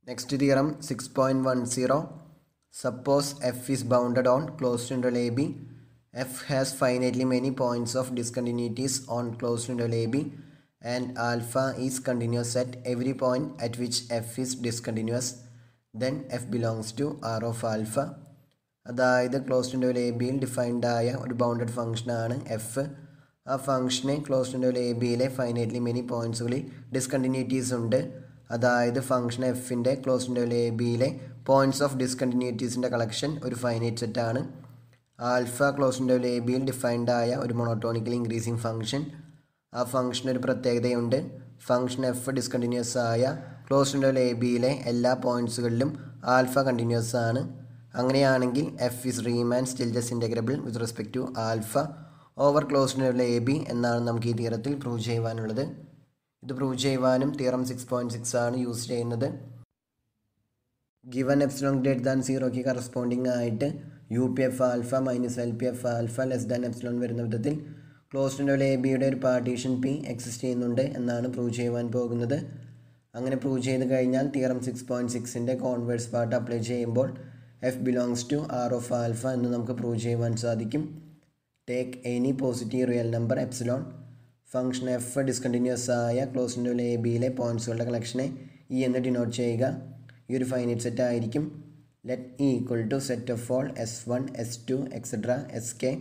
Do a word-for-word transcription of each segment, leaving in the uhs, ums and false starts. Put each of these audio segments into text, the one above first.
Next theorem six point one zero. Suppose f is bounded on closed interval A B. F has finitely many points of discontinuities on closed interval A B and alpha is continuous at every point at which f is discontinuous. Then f belongs to R of alpha. അതായത് closed interval A ബിയിൽ defined ആയ ഒരു bounded ഫംഗ്ഷനാണ് F. ആ ഫംഗ്ഷന് closed interval A ബിയിലെ finitely many പോയിൻറ്റ്സുകളിൽ discontinuities ഉണ്ട്. അതായത് ഫംഗ്ഷൻ എഫിൻ്റെ ക്ലോസ്ഡ് ഇൻ്റർവെൽ എ ബിയിലെ പോയിൻറ്റ്സ് ഓഫ് ഡിസ്കണ്ടിന്യൂറ്റീസിൻ്റെ കളക്ഷൻ ഒരു ഫൈനൈറ്റ് സെറ്റാണ്. ആൽഫ ക്ലോസ്ഡ് ഇൻ്റർവെൽ എ ബിയിൽ ഡിഫൈൻഡ് ആയ ഒരു മോണോട്ടോണിക്കലി ഇൻക്രീസിങ് ഫംഗ്ഷൻ. ആ ഫംഗ്ഷന് ഒരു പ്രത്യേകതയുണ്ട്. ഫംഗ്ഷൻ എഫ് ഡിസ്കണ്ടിന്യൂസ് ആയ ക്ലോസ്ഡ് ഇൻ്റർവെൽ എ ബിയിലെ എല്ലാ പോയിൻറ്റ്സുകളിലും ആൽഫ കണ്ടിന്യൂസ് ആണ്. അങ്ങനെയാണെങ്കിൽ F is റീമാൻ Stieltjes integrable with respect to alpha over closed interval A B എന്നാണ് നമുക്ക് ഈ തിയറത്തിൽ പ്രൂവ് ചെയ്യുവാനുള്ളത്. ഇത് പ്രൂവ് ചെയ്യുവാനും തിയറം സിക്സ് പോയിൻറ്റ് സിക്സ് ആണ് യൂസ് ചെയ്യുന്നത്. ഗിവൻ എപ്സിലോൺ ഗ്രേറ്റർ ദാൻ സീറോയ്ക്ക് കറസ്പോണ്ടിങ് ആയിട്ട് U P F alpha minus L P F alpha less than epsilon വരുന്ന വിധത്തിൽ ക്ലോസ്ഡ് ഇൻ്റർവെൽ എ ബിയുടെ ഒരു പാർട്ടീഷൻ പി എക്സിസ്റ്റ് ചെയ്യുന്നുണ്ട് എന്നാണ് പ്രൂവ് ചെയ്യുവാൻ പോകുന്നത്. അങ്ങനെ പ്രൂവ് ചെയ്ത് കഴിഞ്ഞാൽ തിയറം സിക്സ് പോയിൻറ്റ് സിക്സിൻ്റെ കോൺവേഴ്സ് പാർട്ട് അപ്ലൈ ചെയ്യുമ്പോൾ F belongs to R of alpha എന്ന് നമുക്ക് പ്രൂവ് ചെയ്യുവാൻ സാധിക്കും. Take any positive real number epsilon. Function F discontinuous ആയ ക്ലോസ്ഡ് ഇൻ്റർവെൽ എ ബിയിലെ പോയിൻറ്റ്സുകളുടെ കളക്ഷനെ ഇ എന്ന് ഡിനോട്ട് ചെയ്യുക. ഈ ഒരു ഫൈനൈറ്റ് സെറ്റ് ആയിരിക്കും. Let E equal to set of all S one S two etcetera S K.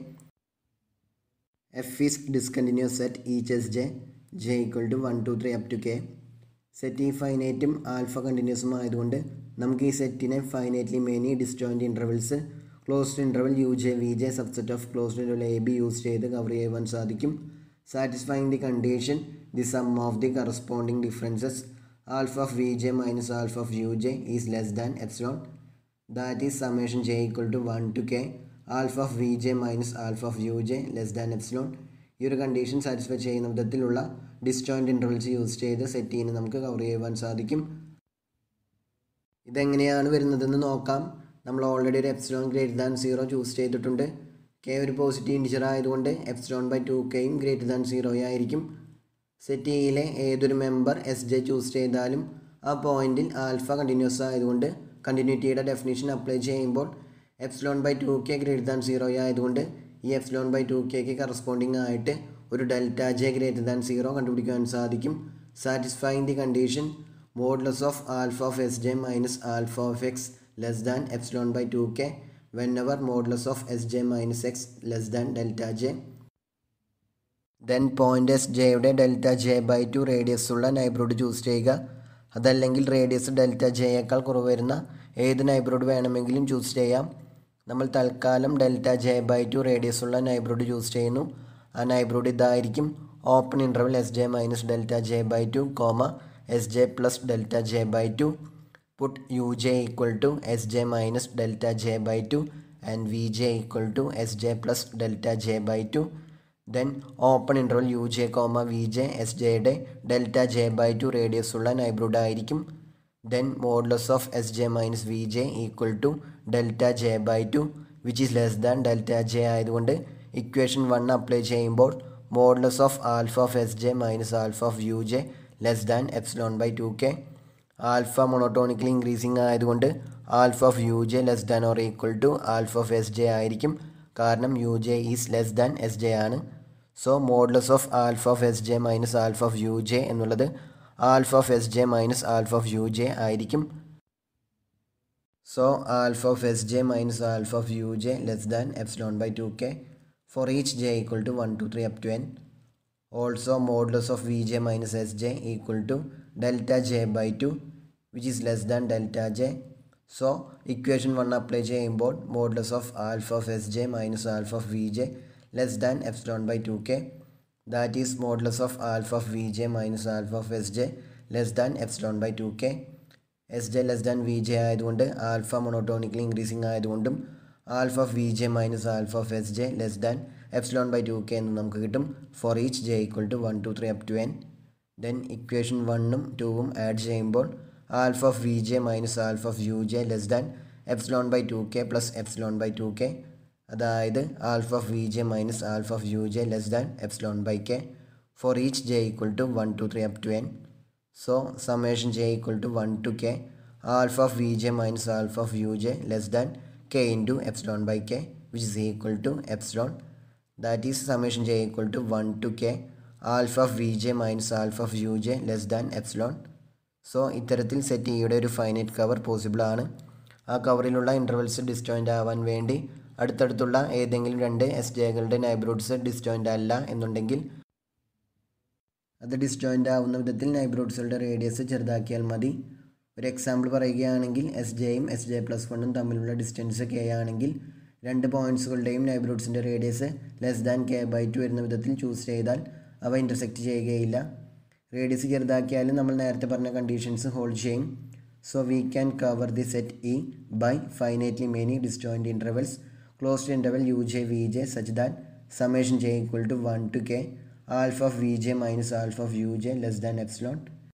F is discontinuous set each S J j equal to one two three up to K. Set E ഫൈനൈറ്റും alpha കണ്ടിന്യൂസും ആയതുകൊണ്ട് നമുക്ക് ഈ സെറ്റിനെ finitely many disjoint intervals closed interval U J V J subset of closed interval A B use ചെയ്ത് cover ചെയ്യുവാൻ സാധിക്കും. Satisfying the condition the sum of the corresponding differences alpha of V J minus alpha of U J is less than epsilon. That is summation J equal to one to K alpha of V J minus alpha of U J less than epsilon. ഈ ഒരു condition satisfy ചെയ്യുന്ന വിധത്തിലുള്ള disjoint intervals use ചെയ്ത് സെറ്റിനെ നമുക്ക് cover ചെയ്യുവാൻ സാധിക്കും. ഇതെങ്ങനെയാണ് വരുന്നതെന്ന് നോക്കാം. നമ്മൾ ഓൾറെഡി ഒരു epsilon greater than zero choose ചെയ്തിട്ടുണ്ട്. കെ ഒരു പോസിറ്റീവ് ഇൻറ്റിജർ ആയതുകൊണ്ട് എപ്സിലോൺ ബൈ ടു കെയും ഗ്രേറ്റർ ദാൻ സീറോ ആയിരിക്കും. സെറ്റ് ഇയിലെ ഏതൊരു മെമ്പർ എസ് ജെ ചൂസ് ചെയ്താലും ആ പോയിന്റിൽ ആൽഫ കണ്ടിന്യൂസ് ആയതുകൊണ്ട് കണ്ടിന്യൂറ്റിയുടെ ഡെഫിനിഷൻ അപ്ലൈ ചെയ്യുമ്പോൾ epsilon by two K greater than zero ആയതുകൊണ്ട് ഈ എപ്സിലോൺ ബൈ ടു കെക്ക് കറസ്പോണ്ടിങ് ആയിട്ട് ഒരു delta J greater than zero കണ്ടുപിടിക്കാൻ സാധിക്കും. Satisfying the condition modulus of alpha of S J minus alpha of X less than epsilon by two K whenever modulus of S J minus X less than delta J. Then point S ജെയുടെ delta J by two radius ഉള്ള neighbourhood choose ചെയ്യുക. അതല്ലെങ്കിൽ radius delta ജെയേക്കാൾ കുറവ് വരുന്ന ഏത് neighbourhood വേണമെങ്കിലും choose ചെയ്യാം. നമ്മൾ തൽക്കാലം delta J by two radius ഉള്ള നൈബർഹുഡ് ചൂസ് ചെയ്യുന്നു. ആ നൈബർഹുഡ് ഇതായിരിക്കും. Open interval S J minus delta J by two comma S J plus delta J by two. Put U J equal to S J minus delta J by two and V J equal to S J plus delta J by two. Then open interval U J comma V J S ജെയുടെ delta J by two radius ഉള്ള neighbourhood ആയിരിക്കും. Then modulus of S J minus V J equal to delta J by two which is less than delta J ആയതുകൊണ്ട് equation one apply ചെയ്യുമ്പോൾ modulus of alpha of S J minus alpha of U J less than epsilon by two K. Alpha monotonically increasing ആയതുകൊണ്ട് alpha of U J less than or equal to alpha of S J ആയിരിക്കും. കാരണം U J is less than S J ആണ്. So modulus of alpha of S J minus alpha of U J എന്നുള്ളത് alpha of S J minus alpha of U J ആയിരിക്കും. So alpha of S J minus alpha of U J less than epsilon by two K for each J equal to one two three up to N. Also modulus of V J minus S J equal to delta J by two which is less than delta j. So equation one apply ചെയ്യുമ്പോൾ modulus of alpha of S J minus alpha of V j less than epsilon by two k. That is modulus of alpha of V J minus alpha of S j less than epsilon by two k. S j less than v j ആയതുകൊണ്ട് alpha monotonically increasing ആയതുകൊണ്ടും alpha of V J minus alpha of S j less than epsilon by two K എന്ന് നമുക്ക് കിട്ടും for each J equal to one two three up to n. Then equation വണ്ണും ടൂവും add ചെയ്യുമ്പോൾ alpha of V J minus alpha of U J less than epsilon by two k plus epsilon by two k. അതായത് alpha of V J minus alpha of U J less than epsilon by k for each J equal to one two three up to n. So summation J equal to one to k alpha of Vj minus alpha of Uj less than k into epsilon by k, which is equal to epsilon, that is summation j equal to one to k alpha of Vj minus alpha of Uj less than epsilon. So ഇത്തരത്തിൽ set ഇയുടെ ഒരു finite cover possible ആണ്. ആ കവറിലുള്ള intervals disjoint ആവാൻ വേണ്ടി അടുത്തടുത്തുള്ള ഏതെങ്കിലും രണ്ട് S ജെകളുടെ നൈബർഹുഡ്സ് disjoint അല്ല എന്നുണ്ടെങ്കിൽ അത് ഡിസ്റ്റോയിൻ്റ് ആവുന്ന വിധത്തിൽ നൈബർഹുഡ്സുകളുടെ റേഡിയസ് ചെറുതാക്കിയാൽ മതി. ഒരു എക്സാമ്പിൾ പറയുകയാണെങ്കിൽ എസ് ജെയും എസ് ജെ പ്ലസ് വണ്ണും തമ്മിലുള്ള ഡിസ്റ്റൻസ് കെ ആണെങ്കിൽ രണ്ട് പോയിൻറ്റ്സുകളുടെയും നൈബർഹുഡ്സിൻ്റെ radius less than k by two വരുന്ന വിധത്തിൽ ചൂസ് ചെയ്താൽ അവ ഇൻ്റർസെക്റ്റ് ചെയ്യുകയില്ല. റേഡിയസ് ചെറുതാക്കിയാലും നമ്മൾ നേരത്തെ പറഞ്ഞ കണ്ടീഷൻസ് ഹോൾഡ് ചെയ്യും. So we can cover the set e by finitely many disjoint intervals closed interval U J V j such that summation j equal to one to k alpha of Vj minus alpha of Uj less than epsilon.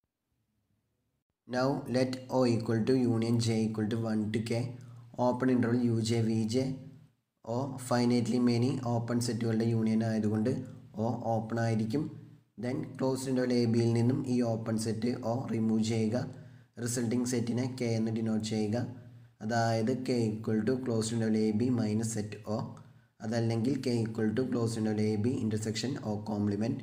Now let O equal to union j equal to one to k open interval Uj Vj. O finitely many open സെറ്റുകളുടെ union ആയതുകൊണ്ട് O open ആയിരിക്കും. Then closed interval a ബിയിൽ നിന്നും ഈ open set O remove ചെയ്യുക. Resulting സെറ്റിനെ k എന്ന് denote ചെയ്യുക. അതായത് k equal to closed interval a b minus set O, അതല്ലെങ്കിൽ k equal to closed interval a b intersection O complement.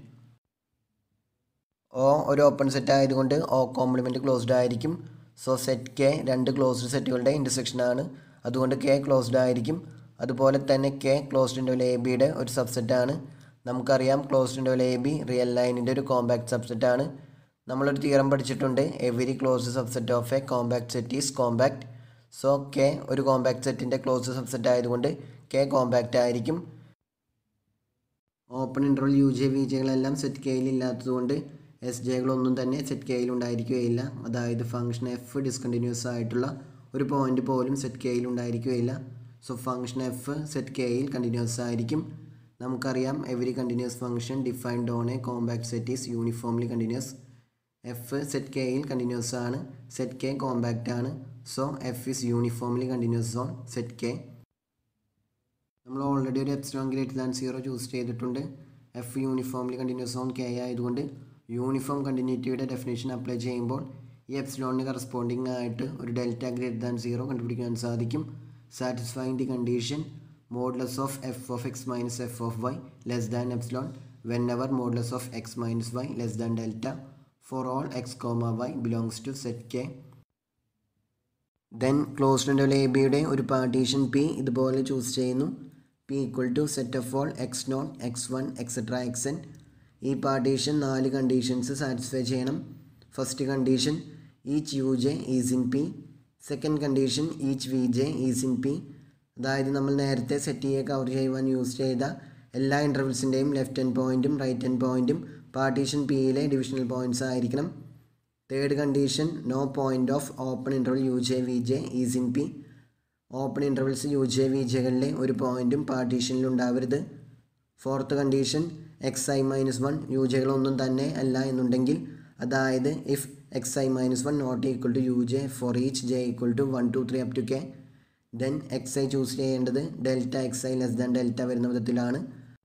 O ഒരു ഓപ്പൺ സെറ്റ് ആയതുകൊണ്ട് O കോംപ്ലിമെൻറ്റ് ക്ലോസ്ഡ് ആയിരിക്കും. So set k രണ്ട് closed സെറ്റുകളുടെ ഇൻ്റർസെക്ഷനാണ്, അതുകൊണ്ട് k ക്ലോസ്ഡ് ആയിരിക്കും. അതുപോലെ തന്നെ k ക്ലോസ്ഡ് ഇൻ്റർവൽ എ ബിയുടെ ഒരു സബ്സെറ്റാണ്. നമുക്കറിയാം closed interval a b real ലൈനിൻ്റെ ഒരു കോമ്പാക്ട് സബ്സെറ്റാണ്. നമ്മളൊരു തിയറം പഠിച്ചിട്ടുണ്ട്, every closed subset of a compact set is compact. So k ഒരു കോമ്പാക്ട് സെറ്റിൻ്റെ ക്ലോസ്ഡ് സബ്സെറ്റ് ആയതുകൊണ്ട് k കോമ്പാക്റ്റ് ആയിരിക്കും. Open interval U J v ജെകളെല്ലാം സെറ്റ് കെയിൽ ഇല്ലാത്തതുകൊണ്ട് എസ് ജെകളൊന്നും തന്നെ സെറ്റ് കെയിൽ ഉണ്ടായിരിക്കുകയില്ല. അതായത് ഫംഗ്ഷൻ എഫ് ഡിസ്കണ്ടിന്യൂസ് ആയിട്ടുള്ള ഒരു പോയിൻ്റ് പോലും സെറ്റ് കെയിൽ ഉണ്ടായിരിക്കുകയില്ല. സോ ഫംഗ്ഷൻ എഫ് സെറ്റ് കെയിൽ കണ്ടിന്യൂസ് ആയിരിക്കും. നമുക്കറിയാം every continuous function defined on a compact set is uniformly continuous. F set കെയിൽ കണ്ടിന്യൂസ് ആണ്, സെറ്റ് കെ കോമ്പാക്റ്റ് ആണ്. So f is uniformly continuous on set k. നമ്മൾ already ഒരു epsilon greater than zero choose ചെയ്തിട്ടുണ്ട്. F uniformly continuous on k ആയതുകൊണ്ട് uniform കണ്ടിന്യൂറ്റിയുടെ definition apply ചെയ്യുമ്പോൾ ഈ എപ്സിലോണിന് കറസ്പോണ്ടിങ് ആയിട്ട് ഒരു ഡെൽറ്റ ഗ്രേറ്റർ ദാൻ സീറോ കണ്ടുപിടിക്കാൻ സാധിക്കും. Satisfying the condition modulus of f of x minus f of y less than epsilon whenever modulus of x minus y less than delta for all x comma y belongs to set k. Then closed interval a ബിയുടെ ഒരു partition p ഇതുപോലെ choose ചെയ്യുന്നു. P equal to set of all x naught x one etcetera x n. ഈ partition നാല് conditions satisfy ചെയ്യണം. First condition each u J is in p. Second condition each v j is in p. അതായത് നമ്മൾ നേരത്തെ set ചെയ്യുക cover ചെയ്യുവാൻ use ചെയ്ത എല്ലാ ഇൻ്റർവെൽസിൻ്റെയും ലെഫ്റ്റ് ഹാൻഡ് പോയിൻറ്റും റൈറ്റ് ഹാൻഡ് പോയിൻറ്റും പാർട്ടീഷൻ പിയിലെ ഡിവിഷണൽ പോയിൻറ്റ്സ് ആയിരിക്കണം. Third condition no point of open interval U J V j is in p. Open intervals u J v ജെകളിലെ ഒരു പോയിൻറ്റും പാർട്ടീഷനിൽ ഉണ്ടാവരുത്. Fourth condition x i minus one u ജെകളൊന്നും തന്നെ അല്ല എന്നുണ്ടെങ്കിൽ, അതായത് if x i minus one not equal to u j for each J equal to one two three up to k, then x i choose ചെയ്യേണ്ടത് delta x i less than delta വരുന്ന വിധത്തിലാണ്.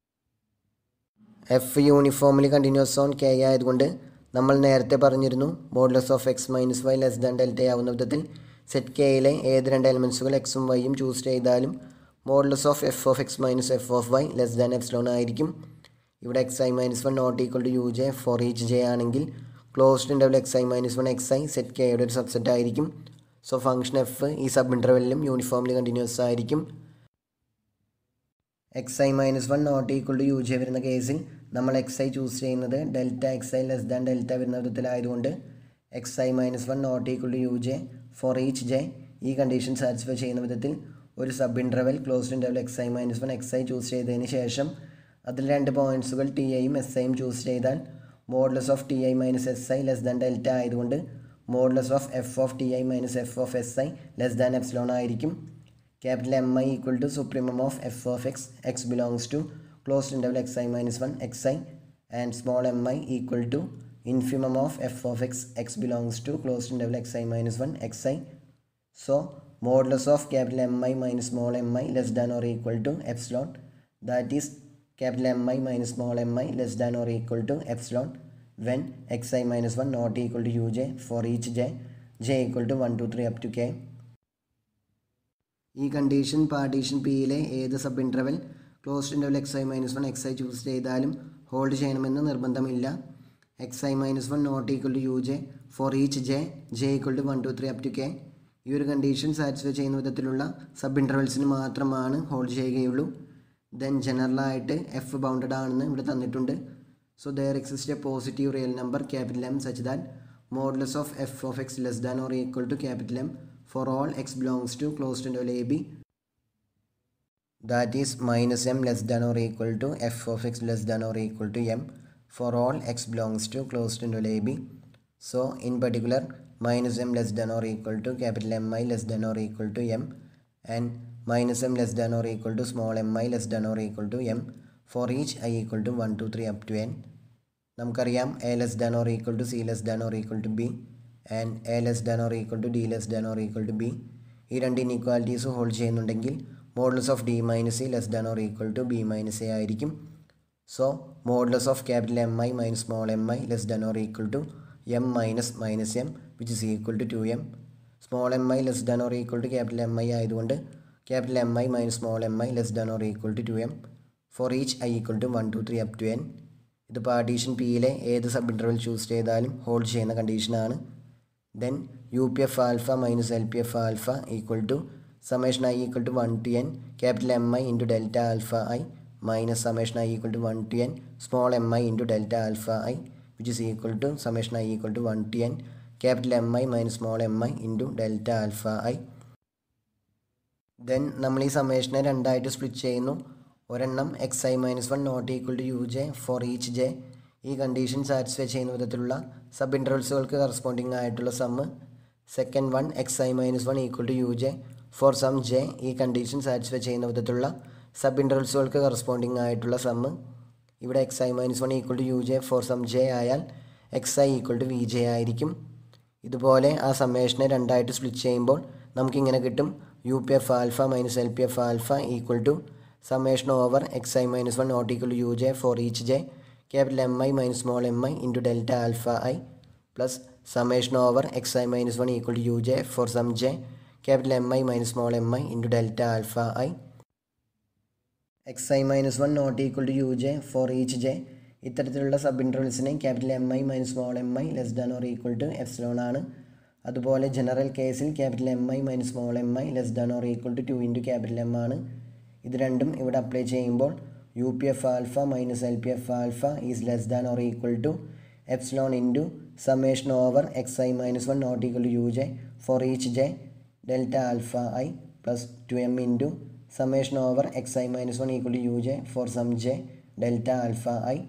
F uniformly continuous on k ആയതുകൊണ്ട് നമ്മൾ നേരത്തെ പറഞ്ഞിരുന്നു modulus of x minus y less than delta ആവുന്ന വിധത്തിൽ set കെയിലെ ഏത് രണ്ട് എലിമെൻസുകൾ എക്സും വൈയും ചൂസ് ചെയ്താലും modulus of f of x minus f of y less than epsilon ആയിരിക്കും. ഇവിടെ x i minus one not equal to u j for each J ആണെങ്കിൽ closed interval x i minus one x i set കെയുടെ ഒരു subset ആയിരിക്കും. So function f ഈ sub ഇൻ്റർവെല്ലിലും uniformly continuous ആയിരിക്കും. X i minus one not equal to u j വരുന്ന കേസിൽ നമ്മൾ എക്സ് ഐ ചൂസ് ചെയ്യുന്നത് delta x i less than delta വരുന്ന വിധത്തിലായതുകൊണ്ട് x i minus one not equal to u j for each j ഈ condition satisfy ചെയ്യുന്ന വിധത്തിൽ ഒരു sub interval closed interval x i minus one x i choose ചെയ്തതിന് ശേഷം അതിൽ രണ്ട് പോയിൻറ്റ്സുകൾ ടി ഐയും എസ് ഐയും ചൂസ് ചെയ്താൽ modulus of t i minus s i less than delta ആയതുകൊണ്ട് modulus of f of t i minus f of s i less than epsilon ആയിരിക്കും. Capital M i equal to supremum of f of x x belongs to closed interval x i minus one x i and small m i equal to infimum of f of x x belongs to closed interval xi minus one xi. So modulus of capital Mi minus small mi less than or equal to epsilon, that is capital Mi minus small mi less than or equal to epsilon when xi minus one not equal to uj for each j, j equal to one two three up to k. ഈ condition partition പിയിലെ ഏത് sub interval closed interval x i minus one x i choose ചെയ്താലും hold ചെയ്യണമെന്ന് നിർബന്ധമില്ല. X i minus one not equal to u j for each j j equal to one two three up to k. ഈ ഒരു condition satisfy ചെയ്യുന്ന വിധത്തിലുള്ള sub ഇൻ്റർവെൽസിന് മാത്രമാണ് hold ചെയ്യുകയുള്ളൂ. Then ജനറലായിട്ട് F bounded ആണെന്ന് ഇവിടെ തന്നിട്ടുണ്ട്. So there exist a positive real number capital M such that modulus of f of X less than or equal to capital M for all x belongs to closed interval A B, that is minus m less than or equal to f of x less than or equal to m for all x belongs to closed interval A B. So in particular minus m less than or equal to capital M I less than or equal to m and minus m less than or equal to small m I less than or equal to m for each I equal to one two three up to n. നമുക്കറിയാം a less than or equal to c less than or equal to b and a less than or equal to d less than or equal to b. ഈ രണ്ട് inequalities hold ചെയ്യുന്നുണ്ടെങ്കിൽ modulus of d minus c less than or equal to b minus a ആയിരിക്കും. So modulus of capital M i minus small m i less than or equal to M minus minus M which is equal to two M. Small m i less than or equal to capital M i ആയതുകൊണ്ട് capital M i minus small m i less than or equal to two M for each i equal to one two three up to n. ഇത് partition പിയിലെ ഏത് sub interval choose ചെയ്താലും hold ചെയ്യുന്ന കണ്ടീഷനാണ്. Then U P F alpha minus L P F alpha equal to summation I equal to one to n capital M I into delta alpha I minus summation I equal to one to n small m I into delta alpha I which is equal to summation I equal to one to n capital M I minus small m I into delta alpha I. Then നമ്മൾ ഈ സമ്മേഷനെ രണ്ടായിട്ട് split ചെയ്യുന്നു. ഒരെണ്ണം x i minus one not equal to u j for each j. ഈ condition satisfy ചെയ്യുന്ന വിധത്തിലുള്ള sub ഇൻ്റർവെൽസുകൾക്ക് corresponding ആയിട്ടുള്ള sum. Second one x i minus one equal to u j for some j. ഈ condition satisfy ചെയ്യുന്ന വിധത്തിലുള്ള sub ഇൻ്റർവെൽസുകൾക്ക് corresponding ആയിട്ടുള്ള സമ്മ്. ഇവിടെ x i minus one equal to u j for some j ആയാൽ x i equal to v j ആയിരിക്കും. ഇതുപോലെ ആ സമ്മേഷനെ രണ്ടായിട്ട് സ്പ്ലിറ്റ് ചെയ്യുമ്പോൾ നമുക്കിങ്ങനെ കിട്ടും. U P F alpha minus L P F alpha equal to summation over x i minus one not equal to u j for each j capital M I minus small m I into delta alpha I plus summation over xi minus one equal to uj for some j capital M I minus small m I into delta alpha I. xi minus one not equal to uj for each j. ഇത്തരത്തിലുള്ള sub ഇൻ്റർവെൽസിനെ capital M i minus small m i less than or equal to epsilon ആണ്. അതുപോലെ general കേസിൽ capital M i minus small m i less than or equal to two into capital M ആണ്. ഇത് രണ്ടും ഇവിടെ apply ചെയ്യുമ്പോൾ U P F alpha minus L P F alpha is less than or equal to epsilon into summation over xi minus one not equal to uj for each j delta alpha I plus two m into summation over xi minus one equal to uj for some j delta alpha I.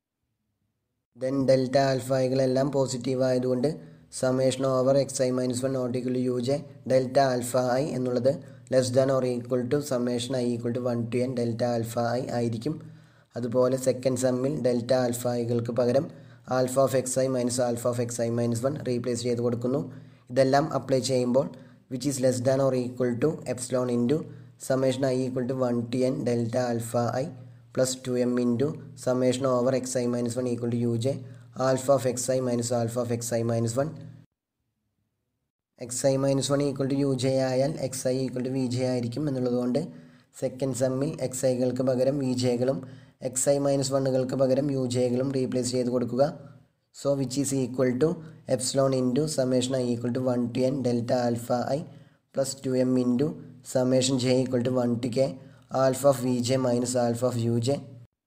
Then delta alpha iകളെല്ലാം positive ആയതുകൊണ്ട് summation over xi minus one not equal to uj delta alpha I എന്നുള്ളത് less than or equal to summation i equal to one to n delta alpha i ആയിരിക്കും. അതുപോലെ second സമ്മിൽ delta alpha ഐകൾക്ക് പകരം alpha of x i minus alpha of x i minus one replace ചെയ്ത് കൊടുക്കുന്നു. ഇതെല്ലാം apply ചെയ്യുമ്പോൾ which is less than or equal to epsilon into summation i equal to one to n delta alpha i plus two M into summation over x i minus one equal to u j alpha of x i minus alpha of x i minus one. X i minus one equal to u j ആയാൽ x i equal to v j ആയിരിക്കും എന്നുള്ളതുകൊണ്ട് second സമ്മിൽ x ഐകൾക്ക് പകരം v ജെകളും x i minus വണ്ണുകൾക്ക് പകരം u ജെകളും റീപ്ലേസ് ചെയ്ത് കൊടുക്കുക. So which is equal to epsilon into summation i equal to one to n delta alpha i plus two M into summation J equal to one to K alpha of V J minus alpha of U j.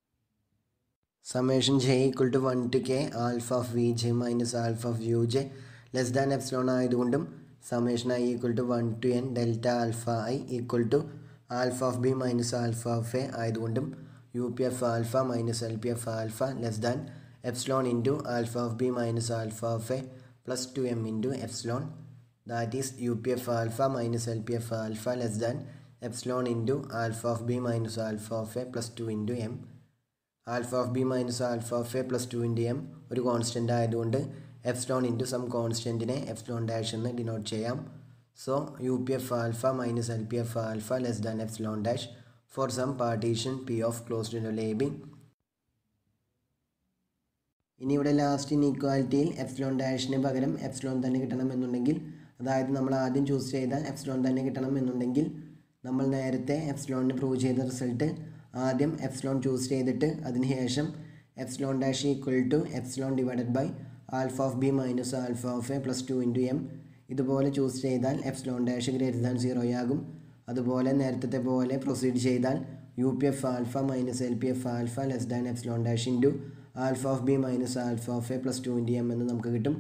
Summation J equal to one to K alpha of V J minus alpha of U J less than epsilon ആയതുകൊണ്ടും summation i equal to one to n delta alpha i equal to alpha of b minus alpha of a ആയതുകൊണ്ടും U P F alpha minus L P F alpha less than epsilon into alpha of b minus alpha of a plus two M into epsilon. That is U P F alpha minus L P F alpha less than epsilon into alpha of b minus alpha of a plus two into m. Alpha of b minus alpha of a plus two into m ഒരു constant ആയതുകൊണ്ട് epsilon into some കോൺസ്റ്റൻറ്റിനെ epsilon dash എന്ന് denote ചെയ്യാം. So U P F alpha minus L P F alpha less than epsilon dash for some partition P of closed interval A b. ഇനി ഇവിടെ last ഇനീക്വാലിറ്റിയിൽ epsilon ഡാഷിന് പകരം epsilon തന്നെ കിട്ടണം എന്നുണ്ടെങ്കിൽ, അതായത് നമ്മൾ ആദ്യം ചൂസ് ചെയ്ത എപ്സിലോൺ തന്നെ കിട്ടണം എന്നുണ്ടെങ്കിൽ നമ്മൾ നേരത്തെ എപ്സിലോണിന് പ്രൂവ് ചെയ്ത റിസൾട്ട് ആദ്യം എപ്സിലോൺ ചൂസ് ചെയ്തിട്ട് അതിന് ശേഷം epsilon dash equal to epsilon divided by alpha of b minus alpha of a plus two into m ഇതുപോലെ ചൂസ് ചെയ്താൽ epsilon dash greater than zero ആകും. അതുപോലെ നേരത്തെ പോലെ പ്രൊസീഡ് ചെയ്താൽ U P F alpha minus L P F alpha less than epsilon dash into alpha of b minus alpha of a plus two into M എന്ന് നമുക്ക് കിട്ടും.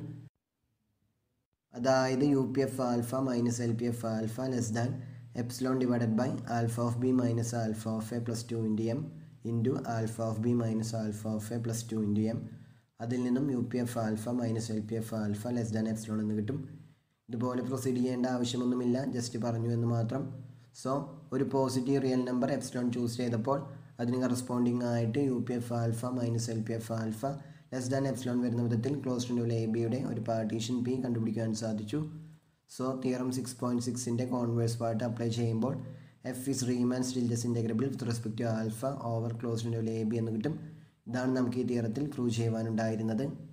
അതായത് U P F alpha minus L P F alpha less than epsilon divided by alpha of b minus alpha of a plus two into m into alpha of b minus alpha of a plus two into m. അതിൽ നിന്നും U P F alpha minus L P F alpha less than epsilon എന്ന് കിട്ടും. ഇതുപോലെ proceed ചെയ്യേണ്ട ആവശ്യമൊന്നുമില്ല, just പറഞ്ഞു എന്ന് മാത്രം. സോ ഒരു positive real number epsilon choose ചെയ്തപ്പോൾ അതിന് കറസ്പോണ്ടിങ് ആയിട്ട് U P F alpha minus L P F alpha less than epsilon വരുന്ന വിധത്തിൽ ക്ലോസ്ഡ് ഇൻ്റർവെൽ എ ബിയുടെ ഒരു പാർട്ടീഷൻ പി കണ്ടുപിടിക്കാൻ സാധിച്ചു. സോ തിയറം സിക്സ് പോയിൻറ്റ് സിക്സിൻ്റെ കോൺവേഴ്സ് പാർട്ട് അപ്ലൈ ചെയ്യുമ്പോൾ f is Riemann Stieltjes integrable with respect to alpha over closed interval A b എന്ന് കിട്ടും. ഇതാണ് നമുക്ക് ഈ തിയറത്തിൽ പ്രൂവ് ചെയ്യുവാനുണ്ടായിരുന്നത്.